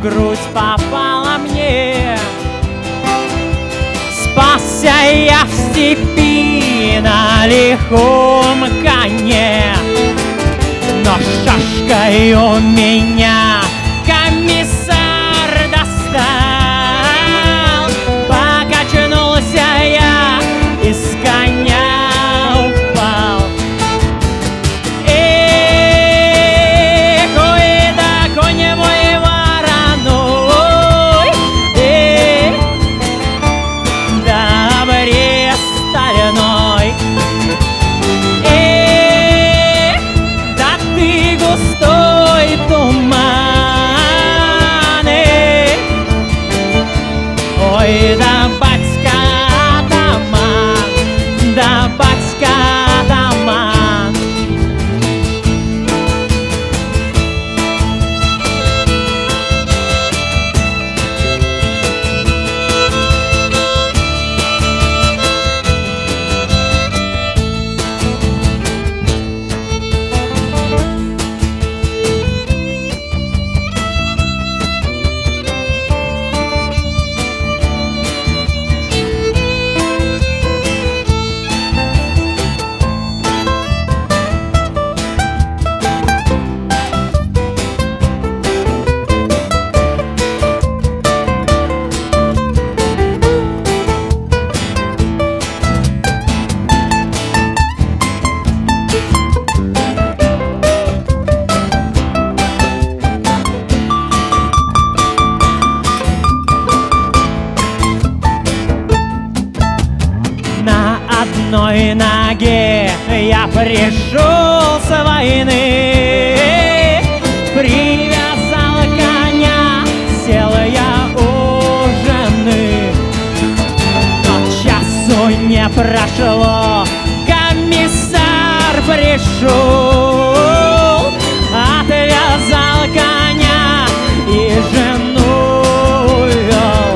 грудь попала мне. Спасся я в степи на лихом коне, но шашкой у меня комиссар достал. Покачнулся я и с коня упал. Эх, ой, да конь мой вороной, эх, да брест стальной. Эх, да ты густой туман, эх, ой, да батька атаман, да батька атаман. На одной ноге я пришел с войны, привязал коня, сел я у жены. Но часу не прошло, комиссар пришел, отвязал коня и жену увел.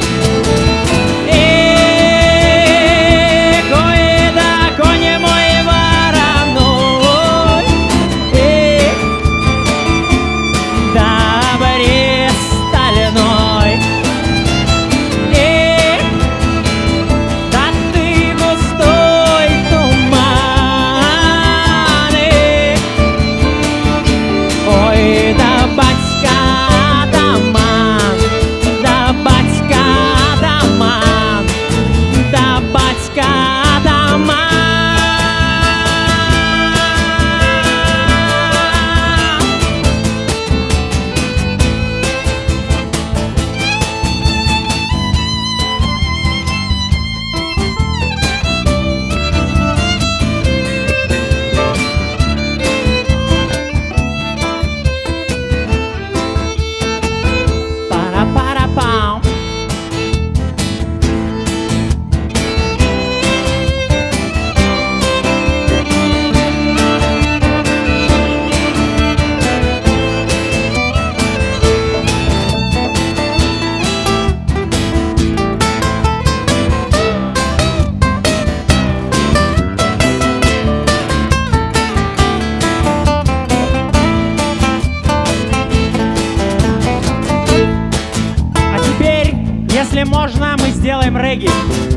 Если можно, мы сделаем регги.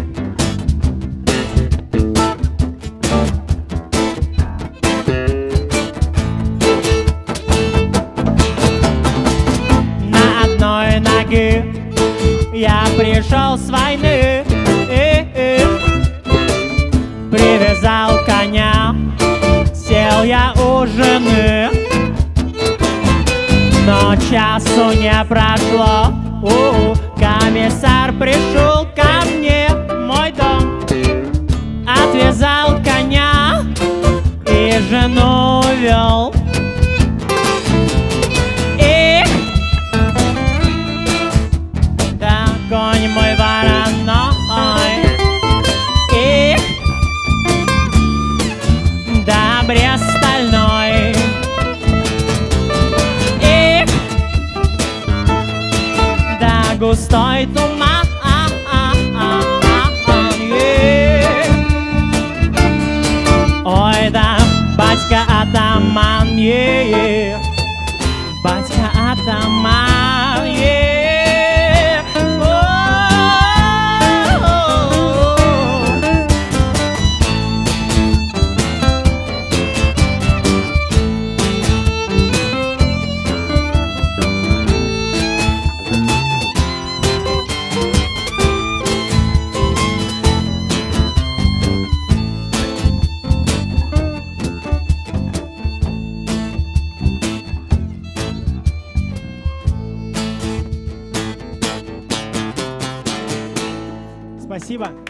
На одной ноге я пришел с войны, привязал коня, сел я у жены. Но часу не прошло, комиссар пришел ко мне в мой дом, отвязал коня и жену увел. Эх, да конь мой вороной, эх, да брест стальной. Эх, да густой туман. Ой, да батька атаман, батька атаман. Спасибо.